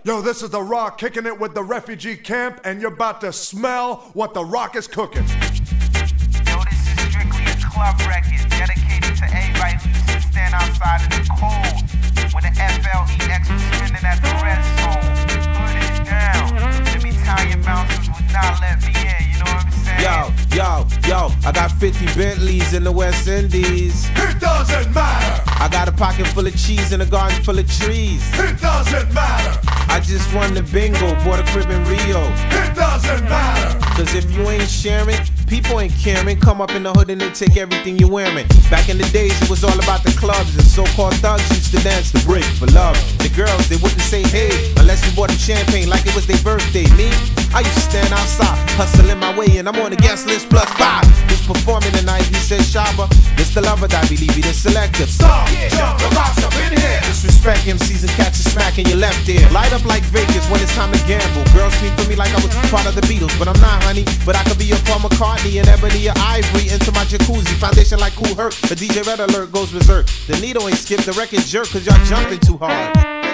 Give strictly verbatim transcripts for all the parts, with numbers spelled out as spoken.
Yo, this is The Rock kicking it with the refugee camp, and you're about to smell what The Rock is cooking. Yo, this is strictly a club record dedicated to everybody who used to stand outside in the cold when the F L E X was spinning at the red zone. Hood it down. Them Italian bouncers would not let me in, you know what I'm saying? Yo, yo, yo, I got fifty Bentleys in the West Indies. It doesn't matter. I got a pocket full of cheese and a garden full of trees. It doesn't matter. I just won the bingo, bought a crib in Rio. It doesn't matter. Cause if you ain't sharing, people ain't caring. Come up in the hood and they take everything you're wearing. Back in the days, it was all about the clubs, and so-called thugs used to dance the break for love. The girls, they wouldn't say hey unless you bought them champagne like it was their birthday. Me, I used to stand outside, hustling my way, and I'm on the guest list plus five. Who's performing tonight? He said Shabba. This the lover that believe he the selector. Stop, jump, The Rock's up in here. Disrespect M Cs and catch a smack in your left ear. Light up like Vegas when it's time to gamble. Girls speak for me like I was part of the Beatles, but I'm not, honey. But I could be your Paul McCartney and Ebony or Ivory into my jacuzzi. Foundation like Cool Herc. The D J Red Alert goes berserk. The needle ain't skipped, the record jerk, cause y'all jumping too hard.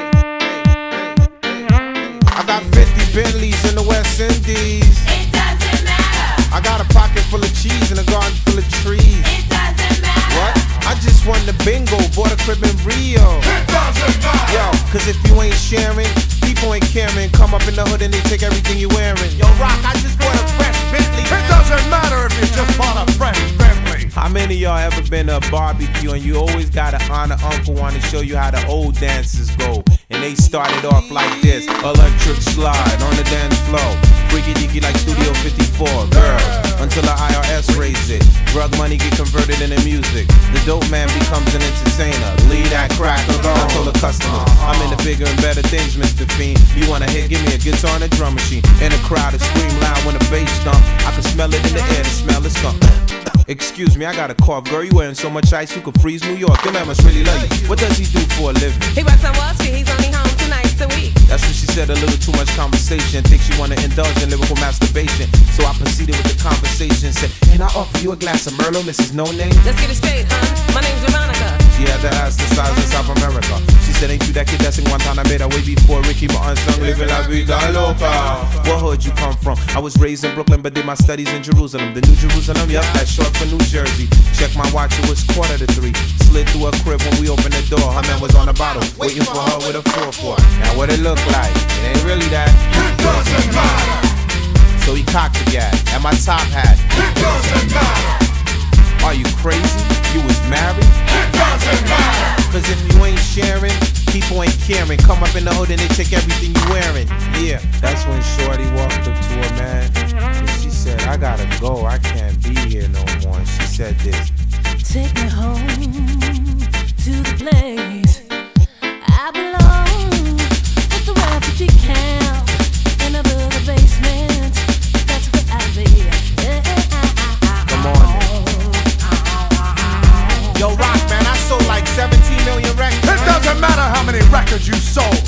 I got fifty Bentleys in the West Indies. It doesn't matter. I got a pocket full of cheese and a garden full of trees. It doesn't matter. What? I just won the bingo, bought a crib in Rio. It doesn't matter. Yo, cause if you ain't sharing, people ain't caring. Come up in the hood and they take everything you wearing. Yo, Rock, I just bought a fresh Bentley. It doesn't matter if you just bought a fresh Bentley. How many of y'all ever been to a barbecue and you always got an honor uncle want to show you how the old dances go? And they started off like this: electric slide on the dance floor, freaky deaky like Studio fifty-four, girl, until the I R S raise it. Drug money get converted into music. The dope man becomes an entertainer. Leave that crack alone. I told the customers, I'm into bigger and better things, Mister Fiend. You wanna hit? Give me a guitar and a drum machine. In the crowd, to scream loud when the bass stomp. I can smell it in the air, the smell is skunk. Excuse me, I got a cough. Girl, you wearing so much ice you could freeze New York. Your man must really love you. What does he do for a living? He works on Wall Street, he's only home two nights a week. That's what she said, a little too much conversation. Think she wanna indulge in lyrical masturbation. So I proceeded with the conversation. Said, can I offer you a glass of Merlot, Missus No Name? Let's get it straight, huh? My name's Veronica. She had to ask the size of South America. She said, ain't you that kid that's in Guantanamo way before Ricky Martin sung Living La Vida Loca? What hood you come from? I was raised in Brooklyn, but did my studies in Jerusalem. The New Jerusalem, yup, that's short for New Jersey. Check my watch, it was quarter to three. Slid through her crib when we opened the door. Her man was on the bottle, waiting for her with a four four. Now what it look like? It ain't really that. It doesn't matter. So he cocked the gat at my top hat. It doesn't matter. Are you crazy? You was married? It doesn't matter. Cause if you ain't sharing, people ain't caring. Come up in the hood and they take everything you wearing. Yeah, that's when Shorty walked up to her man and she said, I gotta go, I can't be here no more. And she said this: Take me home to the place I belong, with the refugee camp in a building basement. That's where I be. Come on then. Yo, Rock, man, I sold like seventeen million records. It doesn't matter how many records you sold.